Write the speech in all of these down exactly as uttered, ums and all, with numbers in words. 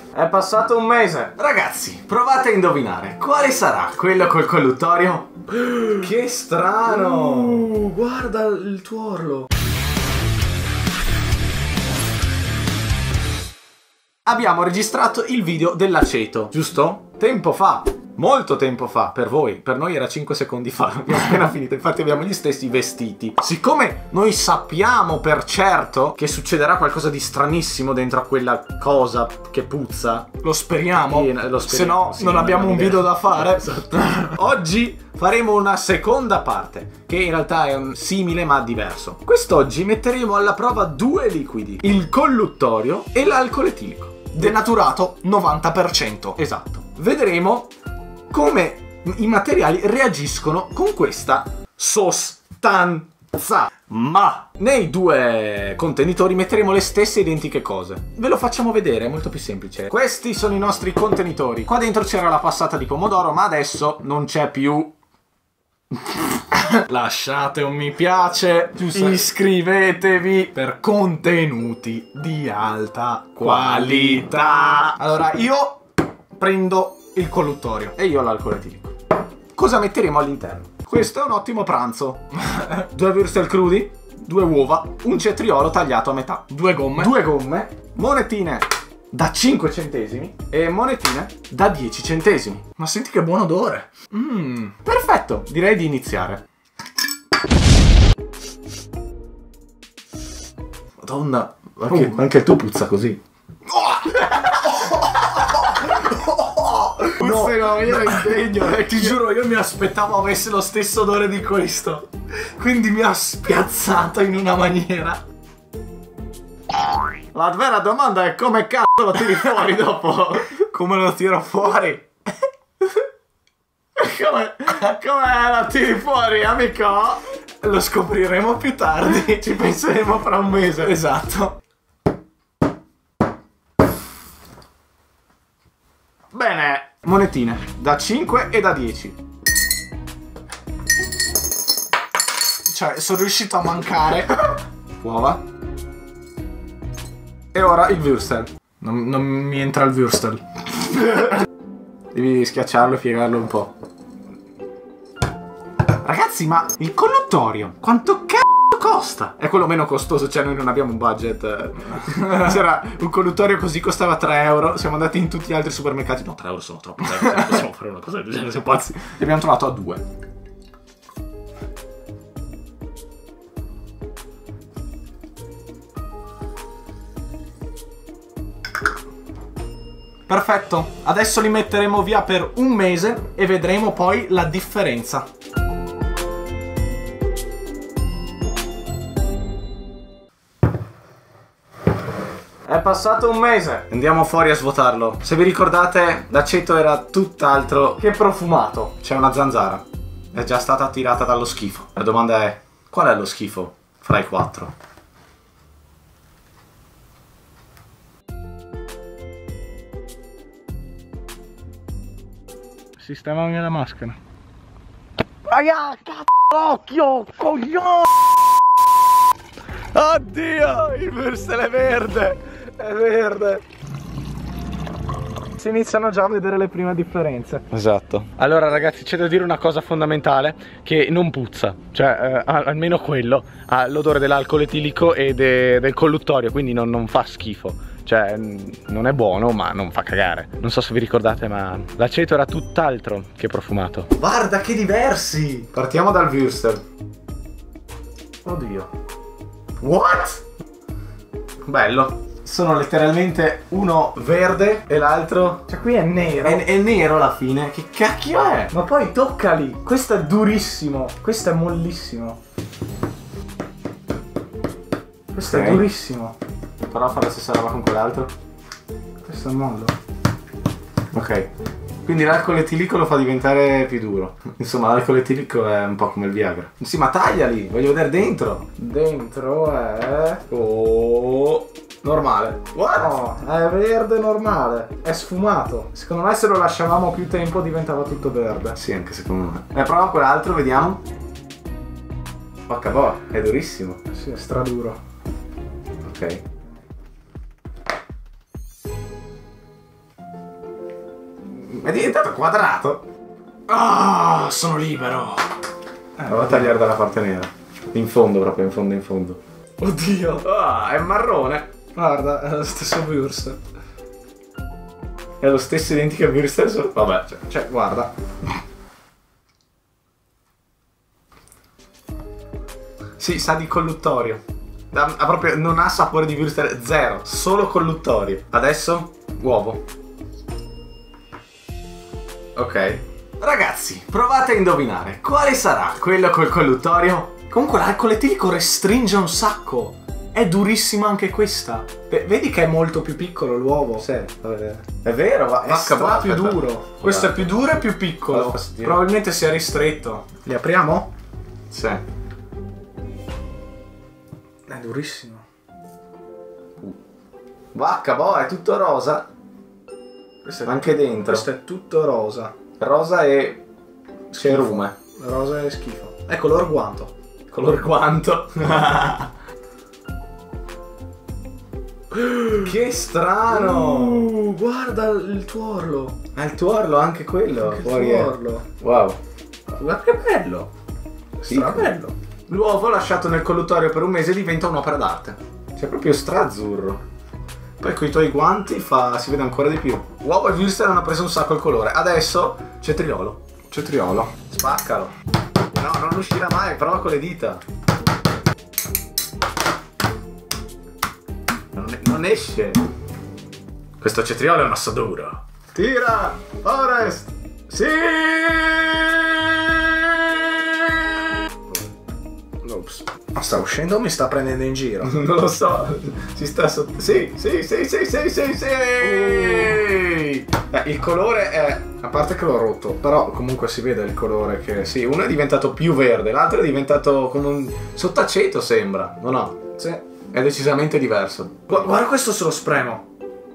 È passato un mese. Ragazzi, provate a indovinare quale sarà quello col colluttorio? Che strano. Uh, guarda il tuorlo. Abbiamo registrato il video dell'aceto, giusto? Tempo fa. Molto tempo fa, per voi, per noi era cinque secondi fa, abbiamo appena finito, infatti abbiamo gli stessi vestiti. Siccome noi sappiamo per certo che succederà qualcosa di stranissimo dentro a quella cosa che puzza, lo speriamo, sì, lo speriamo. Se no sì, non abbiamo un video da fare. Esatto. Oggi faremo una seconda parte, che in realtà è un simile ma diverso. Quest'oggi metteremo alla prova due liquidi, il colluttorio e l'alcol etilico. Denaturato novanta per cento. Esatto. Vedremo come i materiali reagiscono con questa sostanza. Ma nei due contenitori metteremo le stesse identiche cose. Ve lo facciamo vedere, è molto più semplice. Questi sono i nostri contenitori. Qua dentro c'era la passata di pomodoro, ma adesso non c'è più. Lasciate un mi piace, iscrivetevi per contenuti di alta qualità. Allora io prendo il colluttorio e io l'alcol etilico. Cosa metteremo all'interno? Questo è un ottimo pranzo. Due würstel crudi, due uova, un cetriolo tagliato a metà, due gomme, due gomme, monetine da cinque centesimi e monetine da dieci centesimi. Ma senti che buon odore. Mm, perfetto, direi di iniziare. Madonna, anche, uh. anche tu puzza così. No, no, io ero indegno, eh, ti giuro, io mi aspettavo avesse lo stesso odore di questo. Quindi mi ha spiazzato in una maniera. La vera domanda è come cazzo lo tiri fuori dopo? Come lo tiro fuori? Come, come lo tiri fuori, amico? Lo scopriremo più tardi. Ci penseremo fra un mese. Esatto. Bene, monetine da cinque e da dieci. Cioè, sono riuscito a mancare. Uova. E ora il würstel. Non, non mi entra il würstel. Devi schiacciarlo e piegarlo un po'. Ragazzi, ma il colluttorio quanto cazzo costa? È quello meno costoso, cioè noi non abbiamo un budget. C'era un colluttorio così, costava tre euro. Siamo andati in tutti gli altri supermercati. No, tre euro sono troppo, non possiamo fare una cosa del genere, siamo pazzi. Li abbiamo trovato a due. Perfetto, adesso li metteremo via per un mese e vedremo poi la differenza. È passato un mese. Andiamo fuori a svuotarlo. Se vi ricordate, l'aceto era tutt'altro che profumato. C'è una zanzara. È già stata attirata dallo schifo. La domanda è: qual è lo schifo fra i quattro? Sistemami la maschera. Raga, cazzo, occhio, coglione! Oddio, il würstel è verde. È verde. Si iniziano già a vedere le prime differenze. Esatto. Allora ragazzi, c'è da dire una cosa fondamentale: che non puzza. Cioè, eh, almeno quello ha l'odore dell'alcol etilico e de del colluttorio, quindi non, non fa schifo. Cioè, non è buono, ma non fa cagare. Non so se vi ricordate, ma l'aceto era tutt'altro che profumato. Guarda che diversi! Partiamo dal würstel. Oddio. What? Bello. Sono letteralmente uno verde e l'altro... Cioè qui è nero. È, è nero alla fine. Che cacchio è? Ma poi toccali. Questo è durissimo. Questo è mollissimo. Questo okay. è durissimo. Però fa la stessa roba con quell'altro. Questo è mollo. Ok. Quindi l'alcol etilico lo fa diventare più duro. Insomma, l'alcol etilico è un po' come il Viagra. Sì, ma tagliali, voglio vedere dentro. Dentro è... Oh... normale. What? No, è verde normale. È sfumato. Secondo me se lo lasciavamo più tempo diventava tutto verde. Sì, anche secondo me. E prova quell'altro, vediamo. Porca boh, è durissimo. Sì, è straduro. Ok. È diventato quadrato. Ah, sono libero. Eh, Prova a tagliare dalla parte nera. In fondo proprio, in fondo, in fondo. Oddio. Ah, è marrone. Guarda, è lo stesso Würstel. È lo stesso identico Würstel, solo... Vabbè, cioè, Cioè, guarda. sì, sa di colluttorio. Ha, ha proprio, non ha sapore di Würstel, zero. Solo colluttorio. Adesso, uovo. Ok. Ragazzi, provate a indovinare. Quale sarà quello col colluttorio? Comunque l'alcol etilico restringe un sacco. È durissima anche questa. V vedi che è molto più piccolo l'uovo. Sì, è vero, va, È stra più aspetta. duro. Questo è più duro e più piccolo. Probabilmente sia ristretto. Li apriamo? Sì. È durissimo. Vacca, boh, è tutto rosa. Questo è Anche dentro. Questo è tutto rosa. Rosa e cerume. Rosa è schifo. È color guanto. Color quanto? Che strano! Uh, guarda il tuorlo. Ha il tuorlo anche quello. Anche il Fuori è. tuorlo. Wow. Guarda che bello. Stra Sì. bello. L'uovo lasciato nel colluttorio per un mese diventa un'opera d'arte. C'è proprio stra-azzurro. Poi con i tuoi guanti fa... si vede ancora di più. Uovo e Würstel hanno preso un sacco il colore. Adesso cetriolo. Cetriolo. Spaccalo. No, non uscirà mai, prova con le dita. Non, non esce. Questo cetriolo è un osso duro. Tira! Forest! Sì! Ops. Ma sta uscendo o mi sta prendendo in giro? Non lo so. Si sta sotto. Sì, sì, sì, sì, sì, sì, sì. Uh. Beh, il colore è... a parte che l'ho rotto, però comunque si vede il colore che... Sì, uno è diventato più verde, l'altro è diventato come un sottaceto, sembra. No, no. Sì. È decisamente diverso. Gu guarda questo se lo spremo.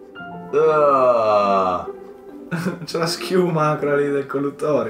Uh. C'è la schiuma quella lì del colluttorio.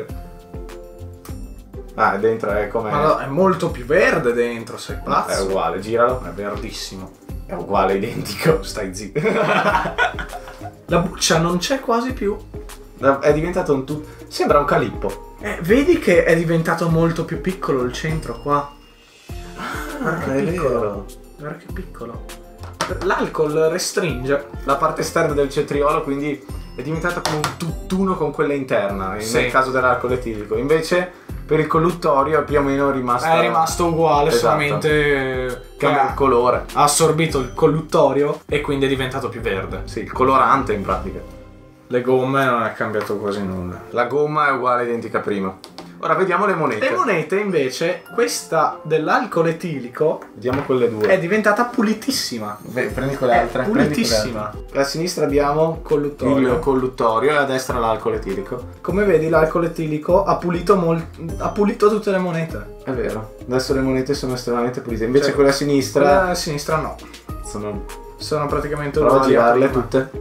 Ah, dentro è come... Ma no, è molto più verde dentro, sei pazzo. È uguale, giralo. È verdissimo. È uguale, identico. Stai zitto. La buccia non c'è quasi più. È diventato un tu... Sembra un calippo. Eh, vedi che è diventato molto più piccolo il centro qua. Ah, che è piccolo. vero. Guarda che piccolo. L'alcol restringe La parte esterna del cetriolo, quindi è diventato come un tutt'uno con quella interna, Sì. nel caso dell'alcol etilico. Invece per il colluttorio è più o meno rimasto... è rimasto uguale, Esatto. solamente che Cambia ha il colore. ha assorbito il colluttorio e quindi è diventato più verde. Sì, il colorante in pratica. Le gomme non è cambiato quasi nulla. La gomma è uguale, identica prima. Ora vediamo le monete. Le monete invece, questa dell'alcol etilico Vediamo quelle due. è diventata pulitissima. Beh, prendi quelle È altre. prendi pulitissima. quelle altre. A sinistra abbiamo Colluttorio. il colluttorio e a destra l'alcol etilico. Come vedi l'alcol etilico ha pulito, mol- ha pulito tutte le monete. È vero. Adesso le monete sono estremamente pulite. Invece Cioè, quelle a sinistra Quella a sinistra no. sono... Sono praticamente Prova a uguali a girarle prima. tutte.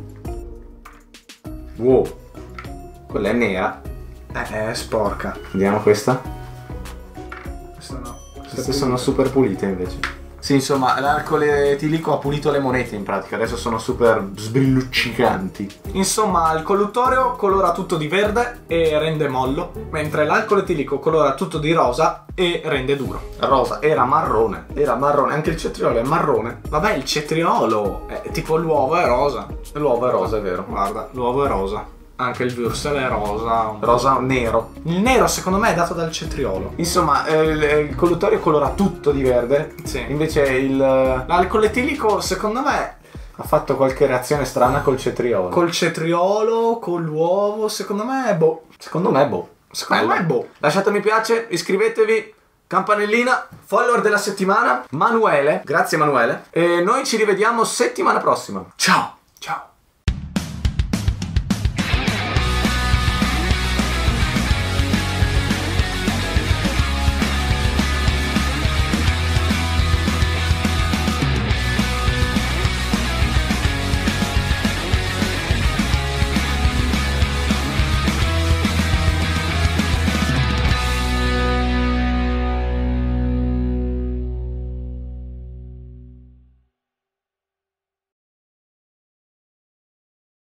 Wow. Quella è nera. Eh, è sporca. Vediamo questa. Questa no. Questa Queste è sono pulita. super pulite invece. Sì, insomma, l'alcol etilico ha pulito le monete in pratica. Adesso sono super sbrilluccicanti. Insomma, il colluttorio colora tutto di verde e rende mollo, mentre l'alcol etilico colora tutto di rosa e rende duro. Rosa era marrone. Era marrone. Anche il cetriolo è marrone. Vabbè, il cetriolo, è tipo l'uovo è rosa. L'uovo è rosa, è vero. Guarda, l'uovo è rosa. Anche il Würstel è rosa. Rosa nero. Il nero secondo me è dato dal cetriolo. Insomma, eh, il, il colluttorio colora tutto di verde. Sì. Invece il... ha L'alcol etilico secondo me fatto qualche reazione strana col cetriolo. col cetriolo, con l'uovo, secondo me è boh. Secondo me, boh. Secondo Bello. me è boh. Lasciate mi piace, iscrivetevi, campanellina, follower della settimana, Manuele. Grazie Manuele. E noi ci rivediamo settimana prossima. Ciao. Ciao.